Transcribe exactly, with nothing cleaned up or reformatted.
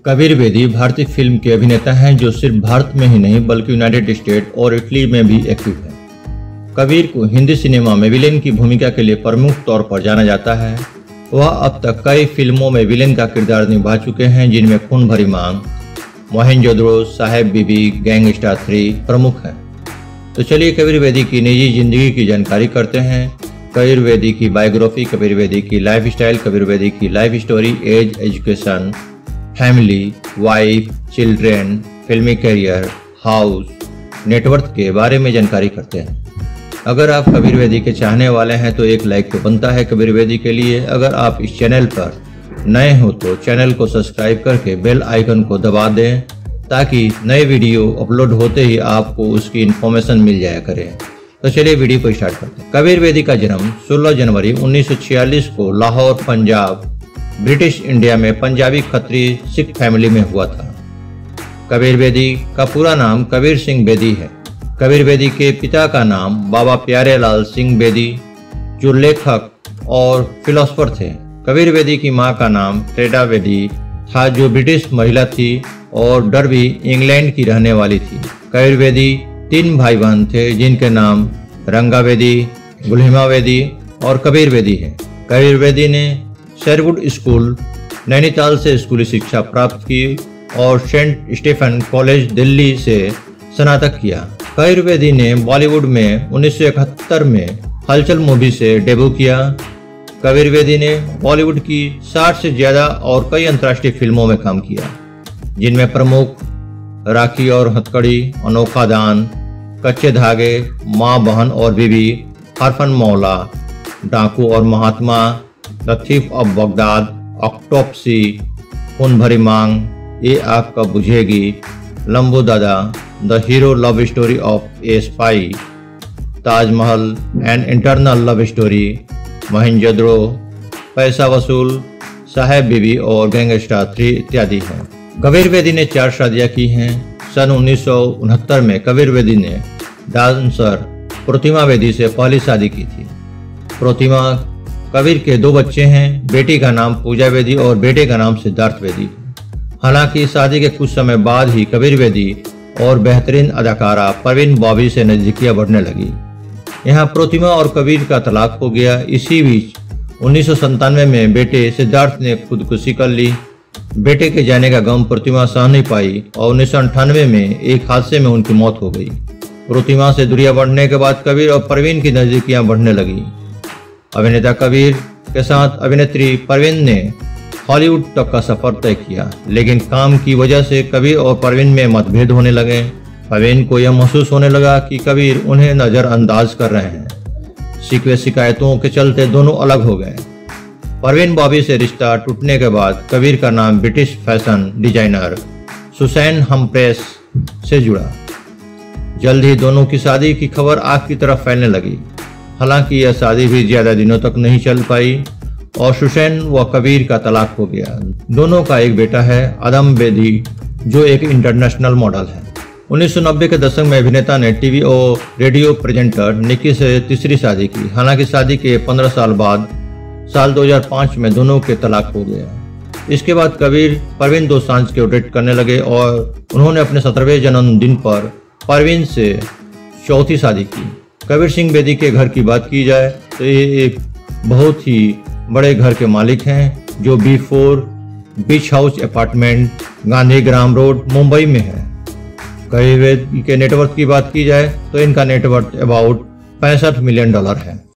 कबीर बेदी भारतीय फिल्म के अभिनेता हैं जो सिर्फ भारत में ही नहीं बल्कि यूनाइटेड स्टेट और इटली में भी एक्टिव हैं। कबीर को हिंदी सिनेमा में विलेन की भूमिका के लिए प्रमुख तौर पर जाना जाता है। वह अब तक कई फिल्मों में विलेन का किरदार निभा चुके हैं, जिनमें खून भरी मांग, मोहनजोदड़ो, साहेब बीबी, गैंगस्टर थ्री प्रमुख हैं। तो चलिए कबीर बेदी की निजी जिंदगी की जानकारी करते हैं। कबीर बेदी की बायोग्राफी, कबीर बेदी की लाइफ स्टाइल, कबीर बेदी की life story, age, education, family, wife, children, फिल्मी करियर, हाउस, नेटवर्थ के बारे में जानकारी करते हैं। अगर आप कबीर बेदी के चाहने वाले हैं तो एक लाइक तो बनता है कबीर बेदी के लिए। अगर आप इस चैनल पर नए हो तो चैनल को सब्सक्राइब करके बेल आइकन को दबा दें ताकि नए वीडियो अपलोड होते ही आपको उसकी इन्फॉर्मेशन मिल जाया करे। तो चलिए वीडियो को स्टार्ट करते हैं। कबीर बेदी का जन्म सोलह जनवरी उन्नीस सौ छियालीस को लाहौर, पंजाब, ब्रिटिश इंडिया में पंजाबी खत्री सिख फैमिली में हुआ था। कबीर बेदी का पूरा नाम कबीर सिंह बेदी है। कबीर बेदी के पिता का नाम बाबा प्यारे लाल सिंह बेदी, जो लेखक और फिलोसोफर थे। कबीर बेदी की मां का नाम टेडा बेदी था, जो ब्रिटिश महिला थी और डरबी, इंग्लैंड की रहने वाली थी। कबीर बेदी तीन भाई बहन थे, जिनके नाम रंगा बेदी, गुलहिमा बेदी और कबीर बेदी है। कबीर बेदी ने शेरवुड स्कूल, नैनीताल से स्कूली शिक्षा प्राप्त की और सेंट स्टीफन कॉलेज, दिल्ली से स्नातक किया। कबीर बेदी ने बॉलीवुड में उन्नीस सौ इकहत्तर में हलचल मूवी से डेब्यू किया। कबीर बेदी ने बॉलीवुड की साठ से ज्यादा और कई अंतर्राष्ट्रीय फिल्मों में काम किया, जिनमें प्रमुख राखी और हथकड़ी, अनोखा दान, कच्चे धागे, माँ बहन और बीवी, हरफन Maula, Daku Aur Mahatma, the thief of Baghdad, Octopussy, Khoon Bhari Maang, Yeh Aag Kab Bujhegi, Lambu Dada, the hero love story of a spy, Taj Mahal, an eternal love story, Mohenjo Daro, Paisa Vasool, साहेब बीबी और गैंगस्टर थ्री इत्यादि हैं। कबीर बेदी ने चार शादियां की हैं। सन उन्नीस सौ उनहत्तर में कबीर बेदी ने डांसर प्रतिमा बेदी से पहली शादी की थी। प्रतिमा कबीर के दो बच्चे हैं, बेटी का नाम पूजा बेदी और बेटे का नाम सिद्धार्थ बेदी। हालांकि शादी के कुछ समय बाद ही कबीर बेदी और बेहतरीन अदाकारा परवीन बॉबी से नजदीकियां बढ़ने लगी। यहाँ प्रतिमा और कबीर का तलाक हो गया। इसी बीच उन्नीस सौ संतानवे में बेटे सिद्धार्थ ने खुदकुशी कर ली। बेटे के जाने का गम प्रतिमा सह नहीं पाई और उन्नीस सौ अंठानवे में एक हादसे में उनकी मौत हो गई। प्रतिमा से दूरियां बढ़ने के बाद कबीर और परवीन की नजदीकियां बढ़ने लगी। अभिनेता कबीर के साथ अभिनेत्री परवीन ने हॉलीवुड तक का सफर तय किया, लेकिन काम की वजह से कबीर और परवीन में मतभेद होने लगे। परवीन को यह महसूस होने लगा कि कबीर उन्हें नज़रअंदाज कर रहे हैं। शिकवे शिकायतों के चलते दोनों अलग हो गए। परवीन बॉबी से रिश्ता टूटने के बाद कबीर का नाम British fashion designer Susan Humphreys से जुड़ा। जल्द ही दोनों की शादी की खबर आग की तरफ फैलने लगी। हालांकि यह शादी भी ज्यादा दिनों तक नहीं चल पाई और सुसैन व कबीर का तलाक हो गया। दोनों का एक बेटा है, आदम बेदी, जो एक इंटरनेशनल मॉडल है। उन्नीस सौ नब्बे के दशक में अभिनेता ने टीवी और रेडियो प्रेजेंटर निकी से तीसरी शादी की। हालांकि शादी के पंद्रह साल बाद साल दो हज़ार पाँच में दोनों के तलाक हो गया। इसके बाद कबीर परवीन दो सांझ के डेट करने लगे और उन्होंने अपने सत्रहवें जन्मदिन पर परवीन से चौथी शादी की। कबीर सिंह बेदी के घर की बात की जाए तो ये एक बहुत ही बड़े घर के मालिक हैं, जो B four beach house apartment, Gandhigram road, Mumbai में है। कबीर बेदी के नेटवर्थ की बात की जाए तो इनका नेटवर्थ अबाउट पैंसठ मिलियन डॉलर है।